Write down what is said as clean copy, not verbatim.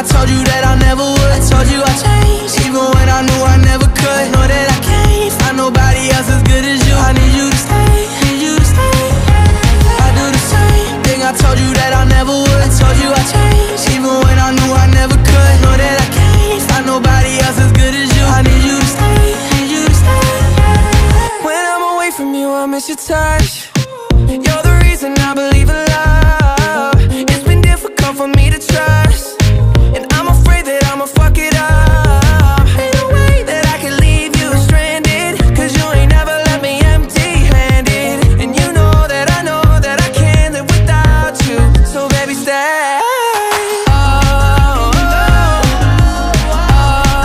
told you that I never would. I told you I changed, even when I knew I never could. Know that I can't find nobody else as good as you. I need you to stay, need you to stay. I do the same thing, I told you that I never would. I told you I changed, even when I knew I never could. Know that I can't find nobody else as